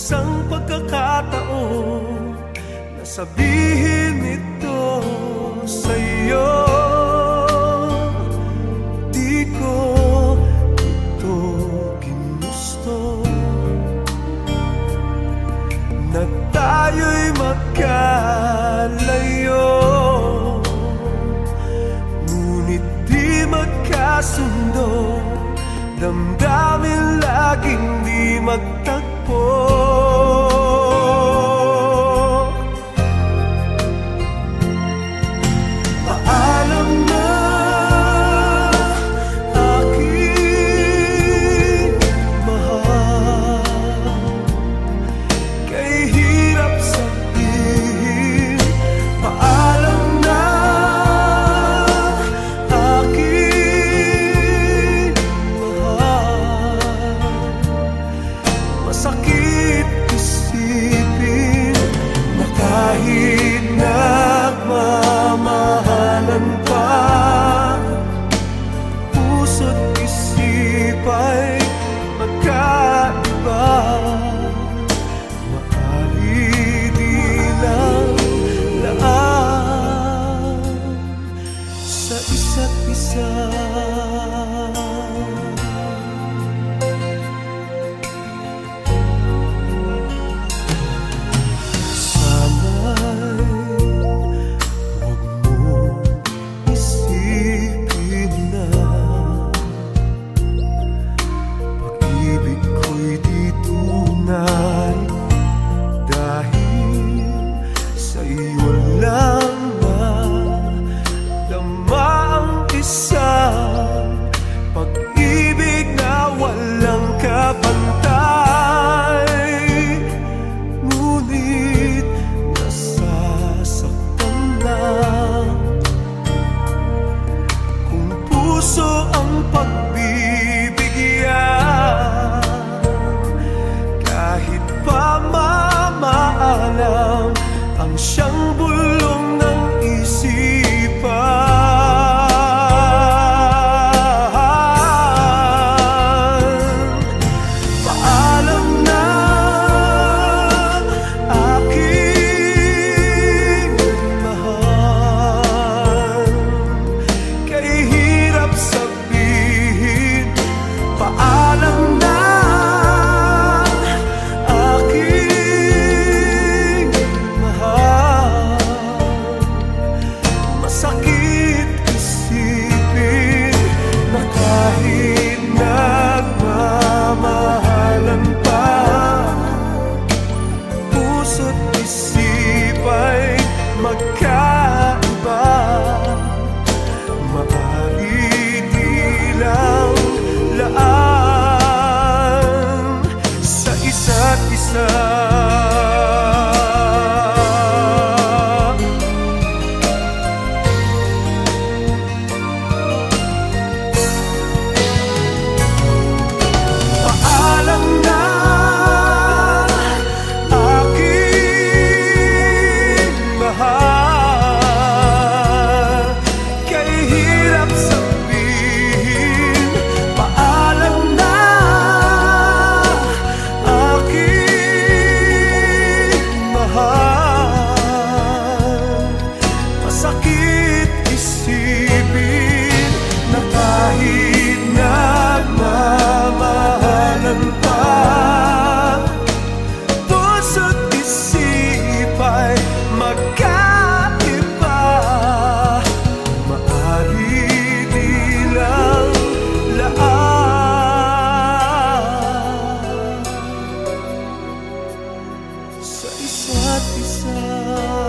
isang pagkakataon na sabihin ito sa'yo. Di ko ito ginusto na tayo'y magkalayo, ngunit di magkasundo, damdamin laging di magtagpo. Paalam na aking mahal, kay hirap sabihin. Paalam na aking mahal, masakit isipin na kahit nagmamahalan pa, puso't isip ay magkaiba. Maaari di lang laan sa isa't isa. Siyang bulong ng isipan. Paalam na aking mahal, kay hirap sabihin. Paalam na sakit isipin na kahit nagmamahalan pa, puso't isip ay magkaiba. Maaari di lang laan sa isa't isa. Masakit isipin na kahit nagmamahalan pa, puso't isip ay magkaiba. Maaari di lang laan sa isa't isa.